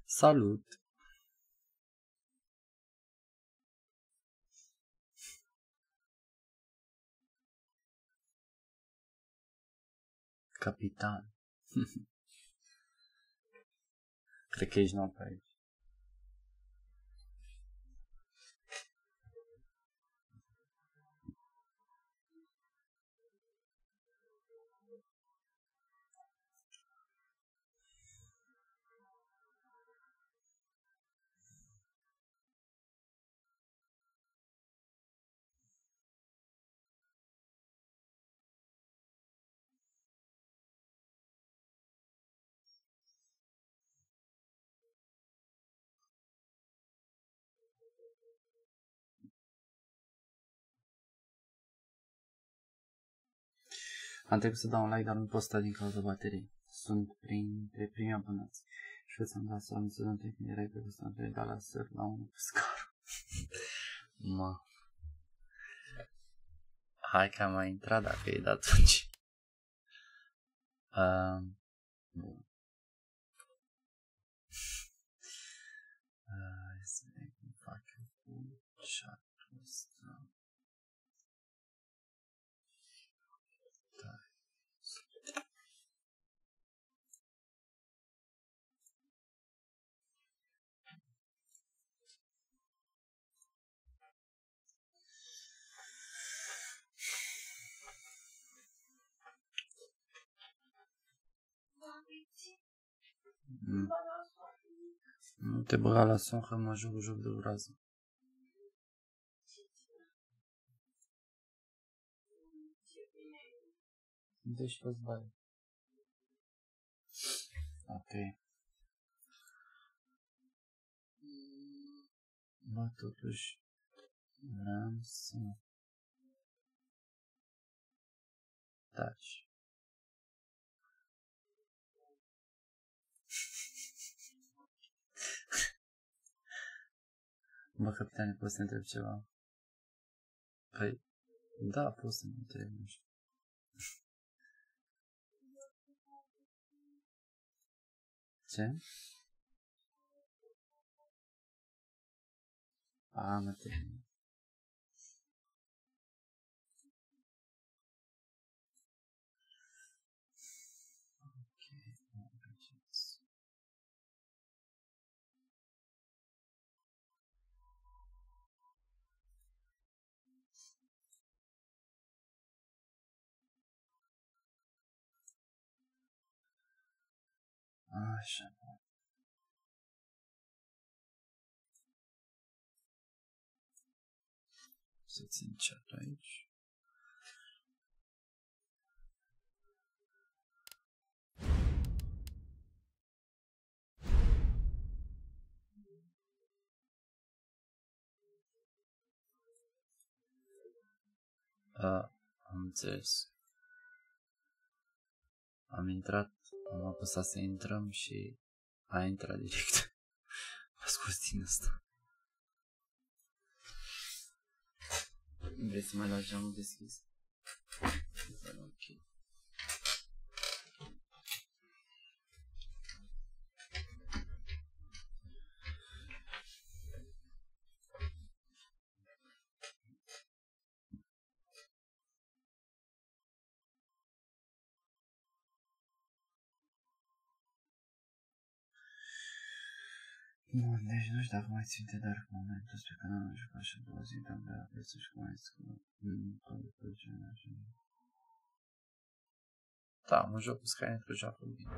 Salut! Capitan. Cred că ești nou pe aici. Am trecut să dau un like, dar nu pot sta din cauza bateriei. Sunt printre primii abonați. Și să-mi dați să nu trec în direct pe ăsta între egal la ser la unul pe scară. Mă. Hai că am mai intrat dacă e de atunci. Bun. Hai să vedem cum fac eu cu chat-ul ăsta. Nu te băga la son că mă joc de groază. Deci fă-ți bani. Ok. Bă, totuși vreau să taci. Bă, capitane, poți să te întreb ceva? Păi, da, poți să mă întreb, nu știu. Ce? A, mă termin. Așa. Să țin chat-ul aici. Am înțeles. Am intrat, am apăsat să intrăm și a intrat direct. M-a scos din asta. Vrei să mai lași geamul deschis? Ok. Bun, deci nu știu dacă mai ținte, dar în momentul ăsta pe canal am jucat și a doua zi, dar de la prețul și cum ai zis că toate plăcerea așa. Da, mă joc cu Skynet că joacă bine.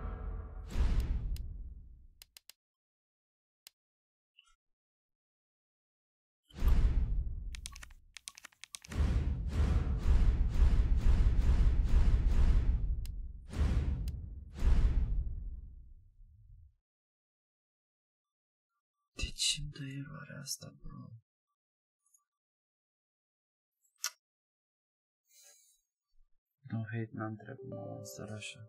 De ce îmi dă eroarea asta, bro? No hate, n-am treabă, mă, star așa.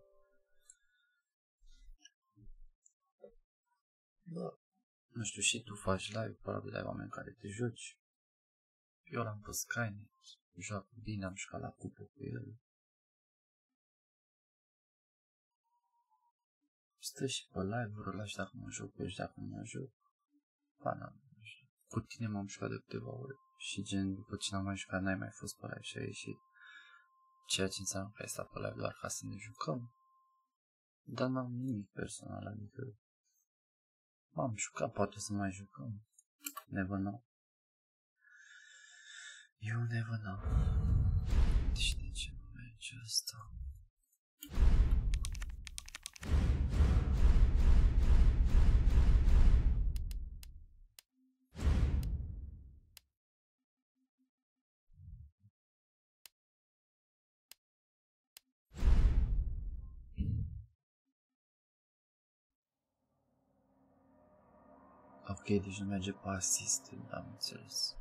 Bă, nu știu, și tu faci live, probabil ai oameni care te joci. Eu l-am pe Skynet, joacă bine, am jucat la cupă cu el. Stă și pe live-uri ăla și dacă mă joc, și dacă nu mă joc. Banal, nu știu. Cu tine m-am jucat de câteva ori. Și gen, după ce n-am mai jucat, n-ai mai fost pe live și ai ieșit. Ceea ce înseamnă că ai stat pe live doar ca să ne jucăm. Dar n-am nimic personal, adică m-am jucat, poate să mai jucăm. Never know. You never know. Deci de ce nu merge asta? Ok, deci nu merge pe asist, am înțeles.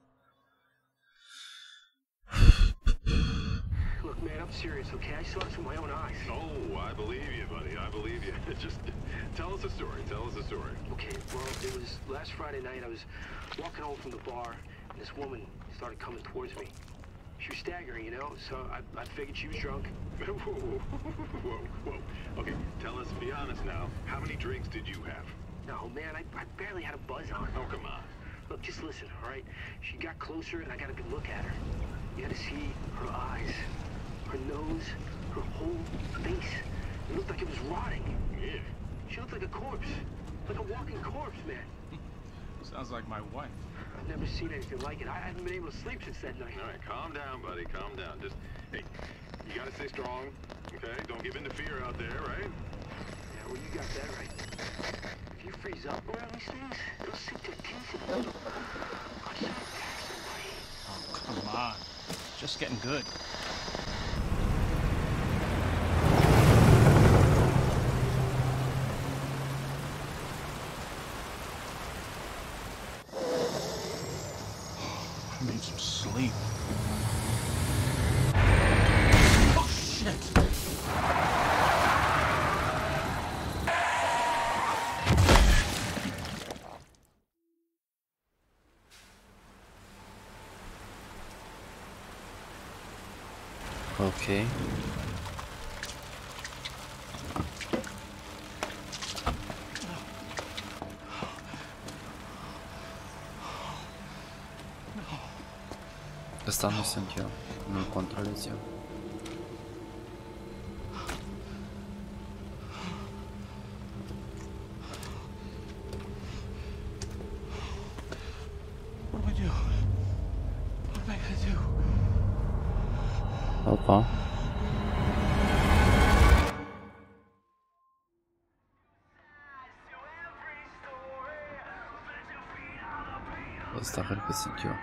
Look, man, I'm serious, okay? I saw this with my own eyes. Oh, I believe you, buddy. I believe you. Just tell us a story. Tell us a story. Okay, well, it was last Friday night. I was walking home from the bar, and this woman started coming towards me. She was staggering, you know, so I figured she was drunk. Whoa. Okay, tell us, be honest now. How many drinks did you have? No, man, I barely had a buzz on. Oh, come on. Look, just listen, all right? She got closer, and I got a good look at her. You had to see her eyes, her nose, her whole face. It looked like it was rotting. Yeah. She looked like a corpse, like a walking corpse, man. Sounds like my wife. I've never seen anything like it. I haven't been able to sleep since that night. All right, calm down, buddy. Calm down. Just, hey, you gotta stay strong, okay? Don't give in to fear out there, right? Yeah, well, you got that right. If you freeze up around these things, they'll sink their teeth in you. I'm sorry to attack somebody. Oh, come on. Just getting good. I need some sleep. Oh, shit! Ok. Ăsta nu sunt eu, nu-l controlez eu. What do I do? What am I gonna do? Opa. Ăsta cred că sunt eu.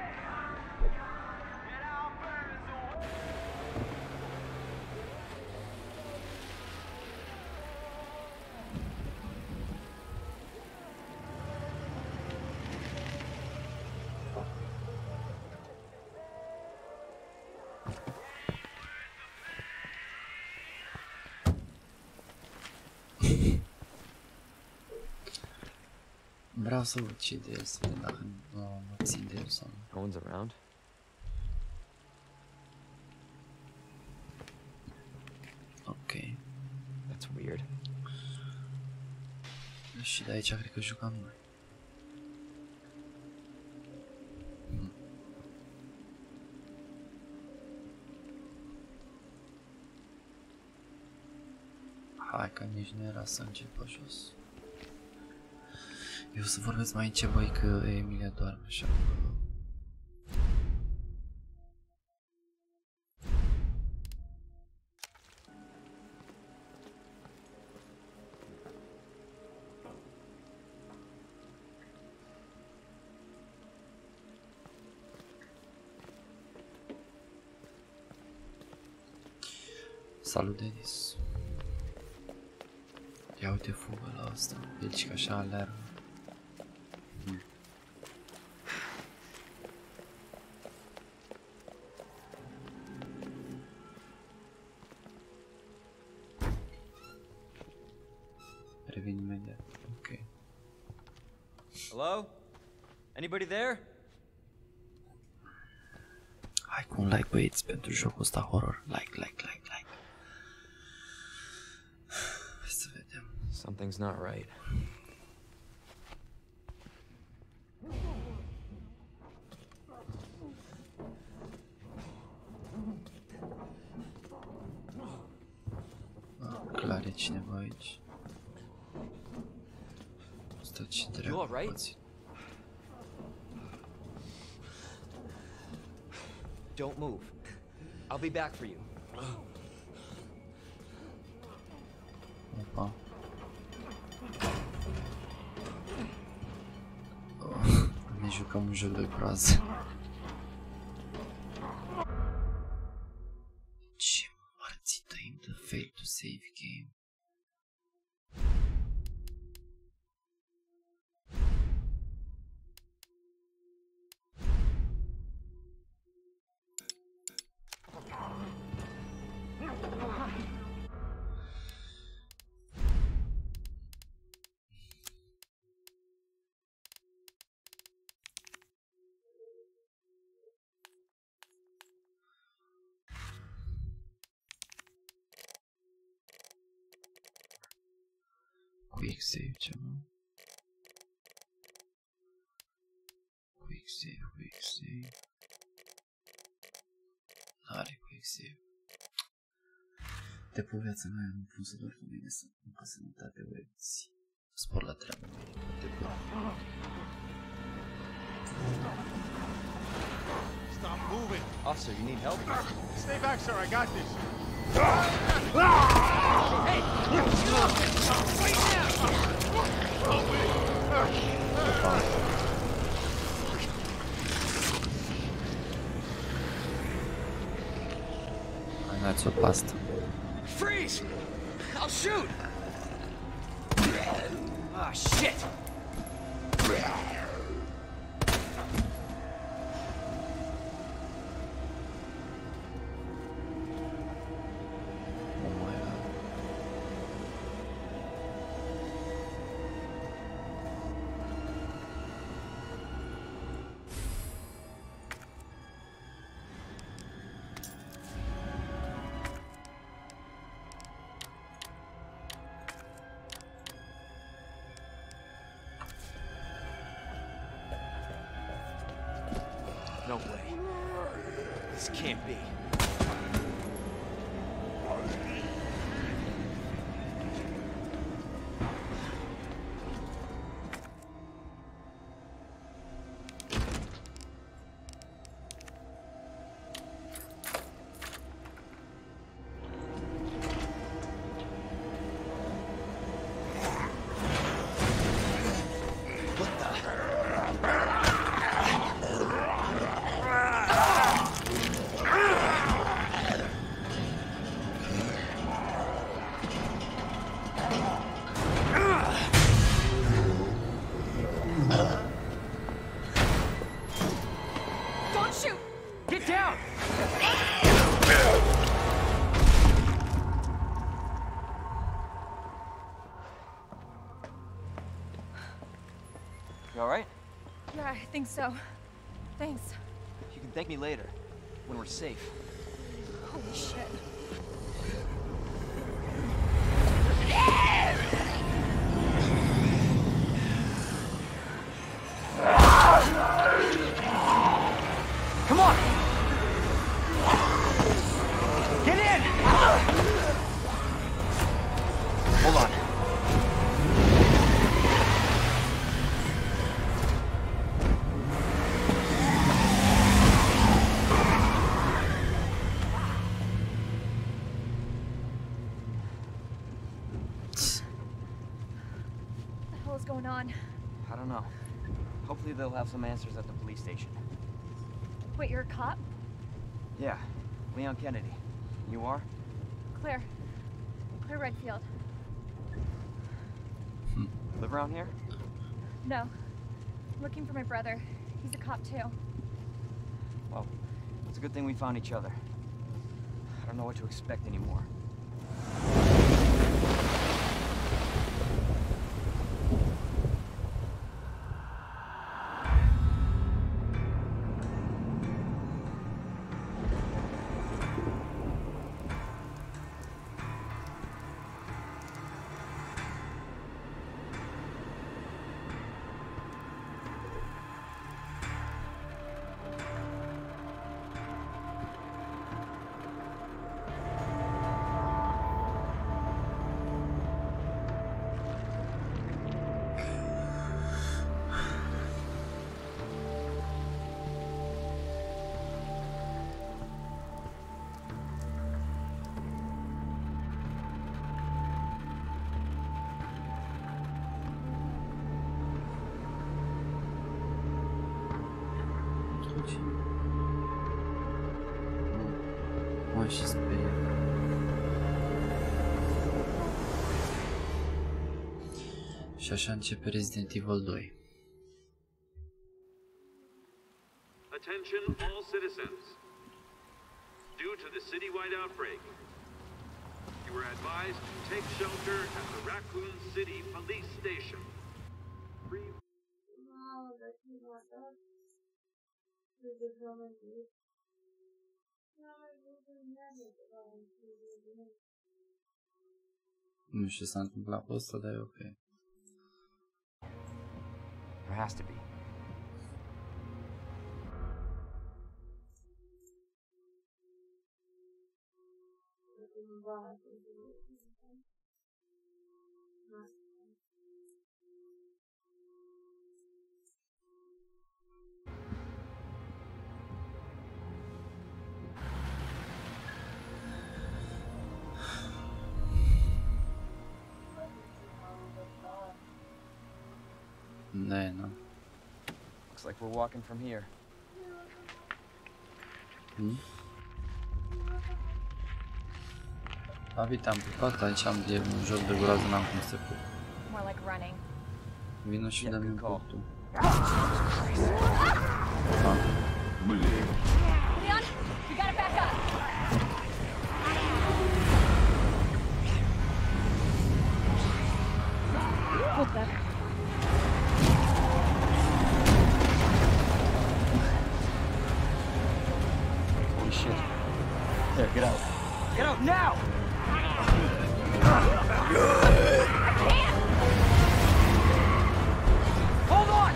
Vreau să văd ce de el, să vedem dacă nu mă țin de el sau nu. No one's around. Ok. That's weird. Și de aici cred că jucam noi. Hai că nici nu era să încep pe jos. Eu să vorbesc mai încet, băi, că Emilia doarme așa. Salut, Denis. Ia uite fugă la asta, deci că așa alergă. Revin imediat, ok. Hello? Anybody there? Hai cu un like, băieți, pentru jocul ăsta horror. Like. Hai să vedem. Something's not right. Clar e cineva aici. Stați și You all right? puțin. Don't move. I'll be back for you. Opa. Oh, ne jucăm un joc de groază. Ce mărțită îmi dă fail to save game. Quick save ceva. Quick save. Are quick save. De pe viața mea nu pun să dorm cu mine să muncă sănătate webzi. Spor la treabă. De pe. Stop moving. Officer, you need help? Stay back, sir. I got this. Hai, dați o pastă. Freeze! I'll shoot! Ah, shit! Oh my god. No way. This can't be. What the? Don't shoot! Get down! You all right? Yeah, I think so. Thanks. You can thank me later, when we're safe. Holy shit. Come on! Get in! Hold on. What the hell is going on? I don't know. Hopefully they'll have some answers at the police station. Wait, you're a cop? Yeah, Leon Kennedy. You are? Claire. Claire Redfield. Live around here? No. I'm looking for my brother. He's a cop too. Well, it's a good thing we found each other. I don't know what to expect anymore. Mă, și sperie. Și așa începe Resident Evil 2. Attention all citizens. Due to the citywide outbreak, you are advised to take shelter at the Raccoon City Police Station. Nu știu ce s-a întâmplat cu ăsta, dar e ok. There has to be. Da, nu. Looks like we're walking from here. Abit am pupat, aici am de un joc de groază, n-am cum să pup. More like running. Vino și dă-mi un pup tu. Leon, you gotta back up. What the? Holy shit. There, get out. Get out now! Hold on!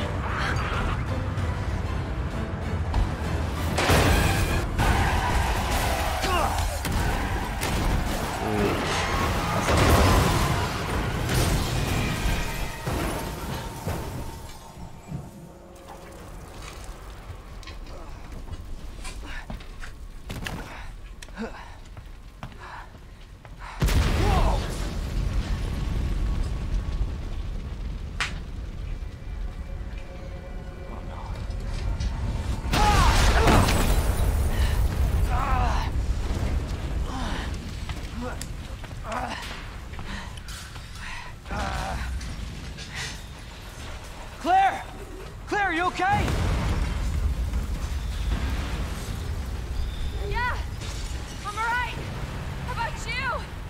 Claire! Claire, are you okay? Yeah, I'm alright. How about you?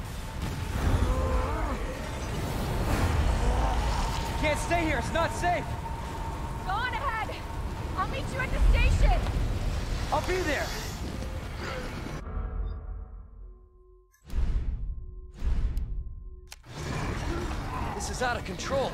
Can't stay here, it's not safe. Go on ahead. I'll meet you at the station. I'll be there. This is out of control.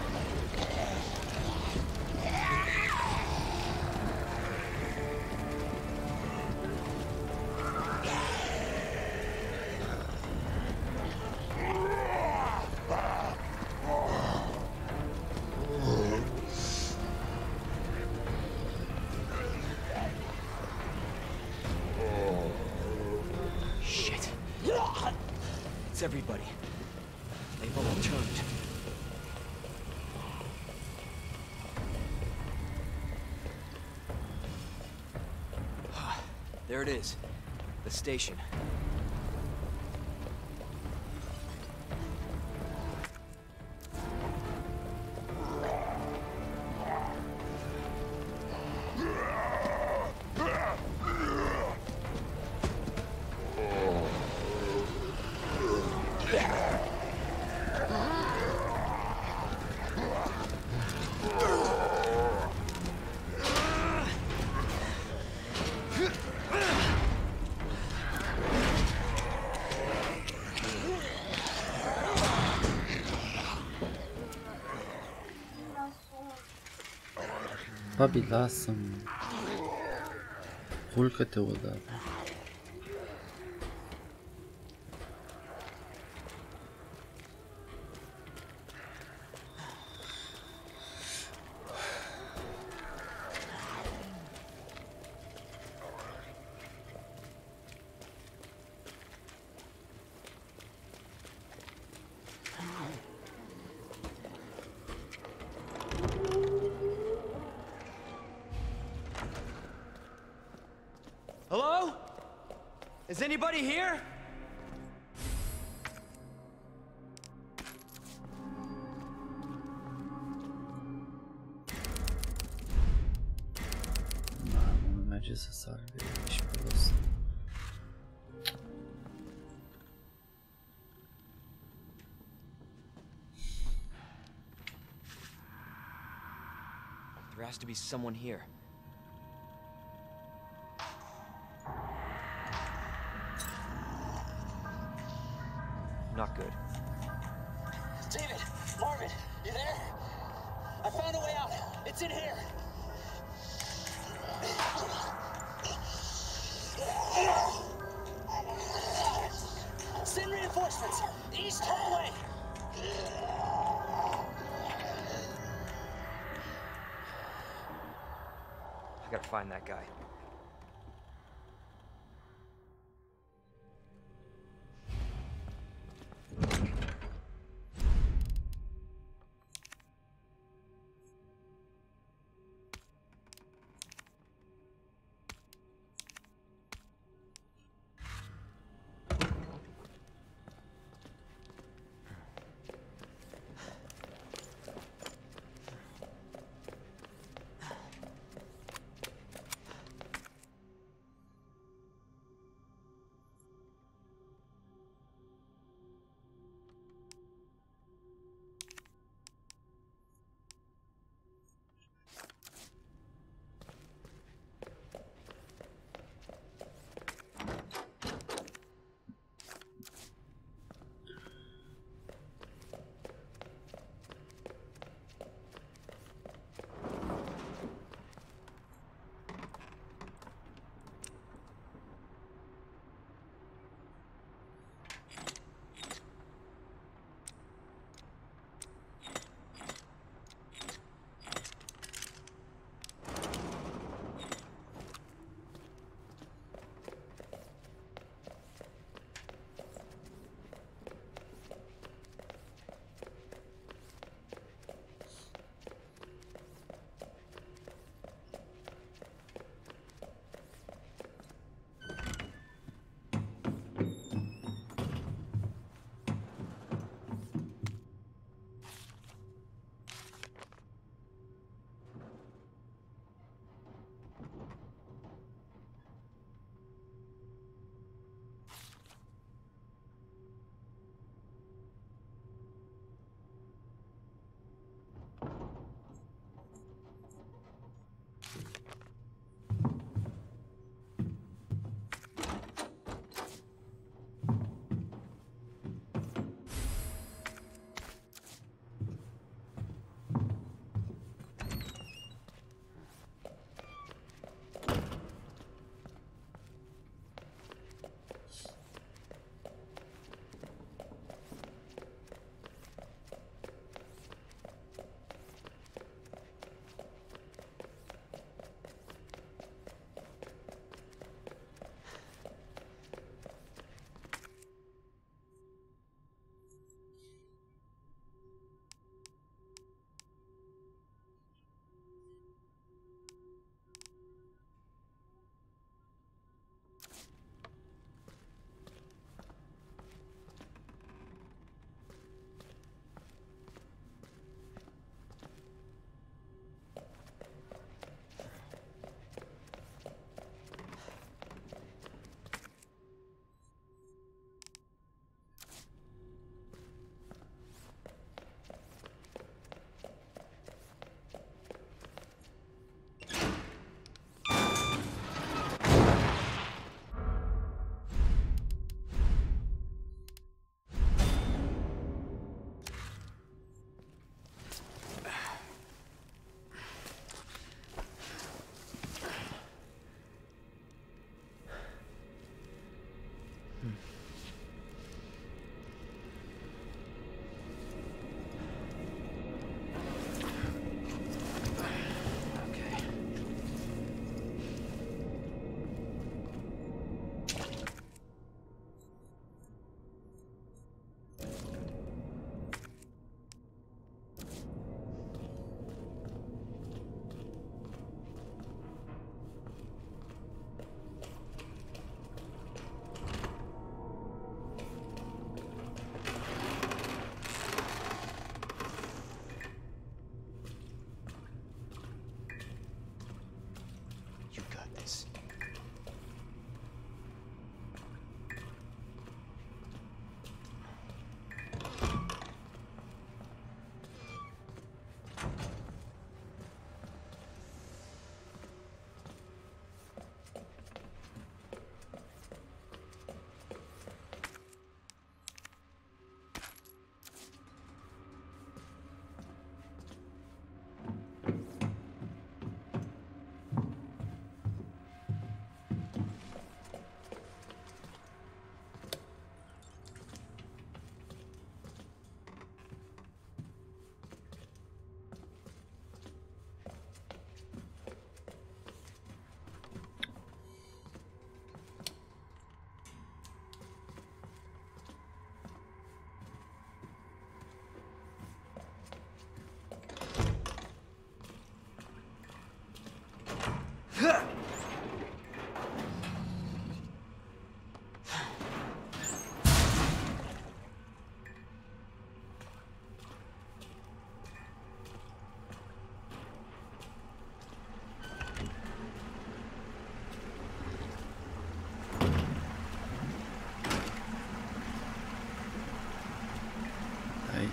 Shit. It's everybody. They've all turned. There it is. The station. Babi, lasă-mă. Culcă-te odată. Hello? Is anybody here? Mamă, merge să salve și pe ăsta. There has to be someone here. Not good. David! Marvin! You there? I found a way out! It's in here! Send reinforcements! East, turn away! I gotta find that guy.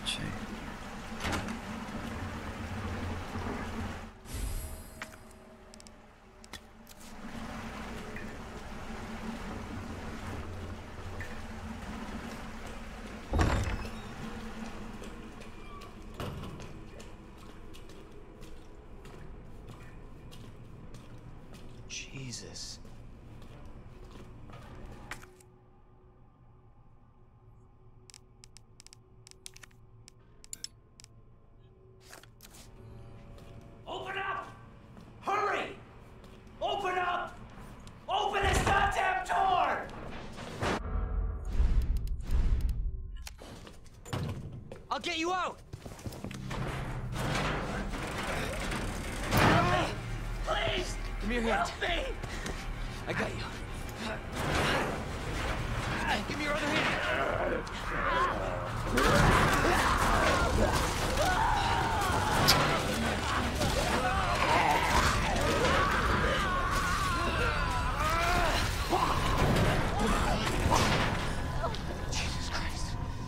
obicei. Jesus. Open up! Hurry! Open up! Open this goddamn door! I'll get you out! Help me! Please! Give me your hand. Help me! I got you. Give me your other hand. Jesus Christ.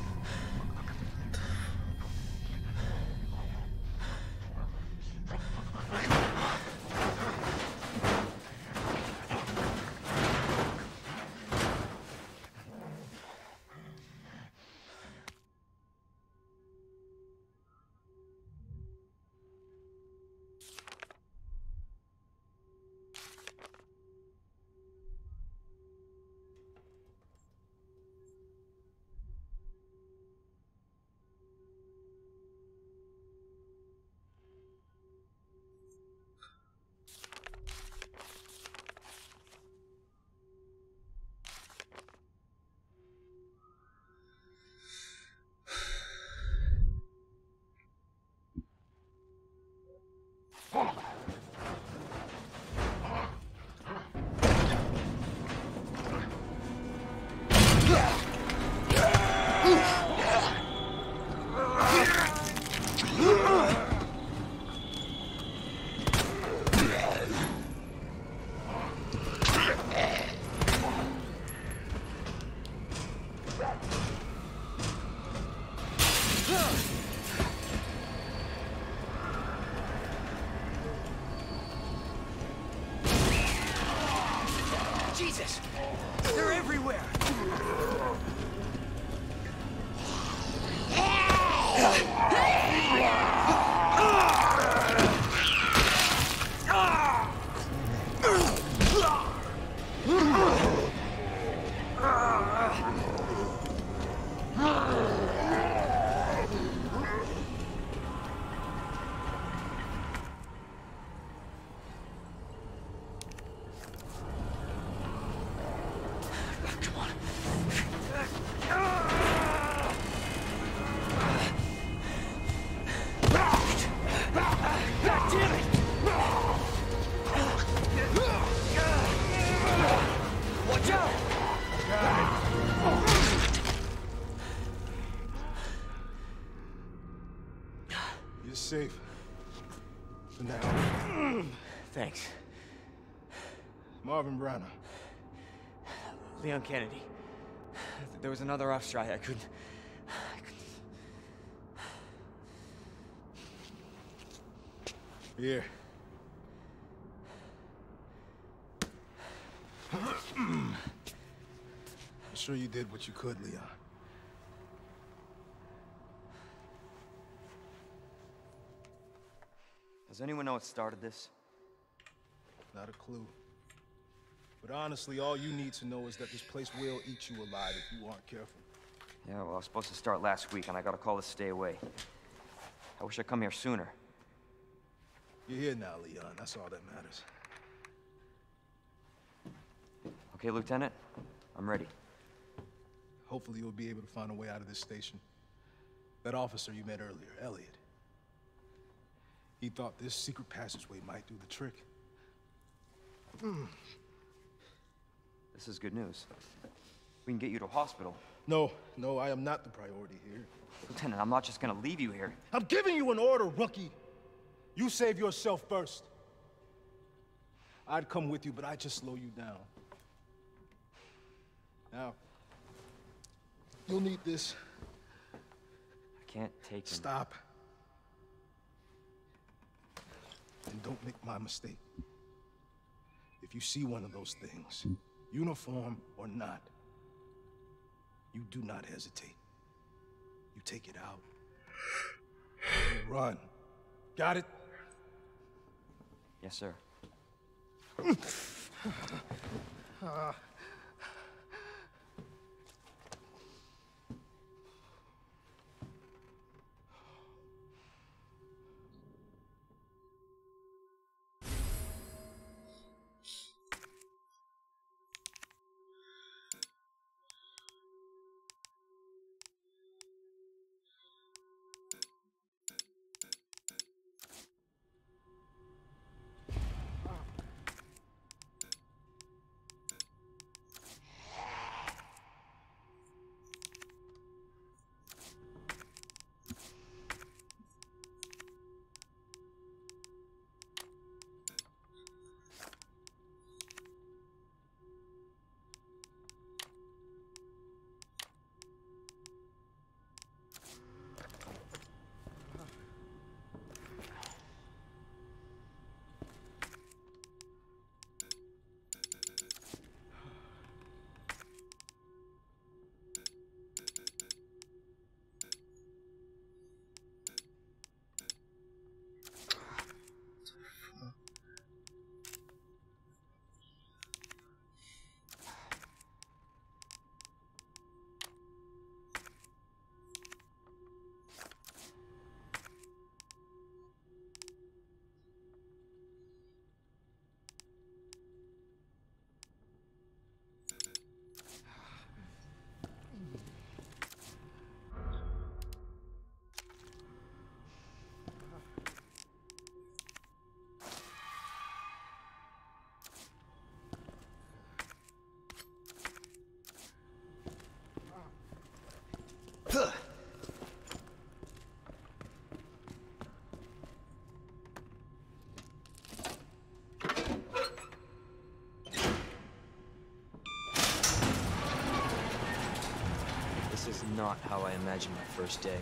Jesus! They're everywhere! You're safe. For now. Thanks. Marvin Branagh. Leon Kennedy. There was another off strike. I couldn't... Here. I'm sure you did what you could, Leon. Does anyone know what started this? Not a clue. But honestly, all you need to know is that this place will eat you alive if you aren't careful. Yeah, well, I was supposed to start last week, and I got a call to stay away. I wish I'd come here sooner. You're here now, Leon. That's all that matters. Okay, Lieutenant? I'm ready. Hopefully you'll be able to find a way out of this station. That officer you met earlier, Elliot. He thought this secret passageway might do the trick. This is good news. We can get you to a hospital. No, I am not the priority here. Lieutenant, I'm not just gonna leave you here. I'm giving you an order, rookie. You save yourself first. I'd come with you, but I'd just slow you down. Now, you'll need this. I can't take him. Stop. And don't make my mistake. If you see one of those things, uniform or not, you do not hesitate. You take it out. You run. Got it? Yes, sir. This is not how I imagined my first day.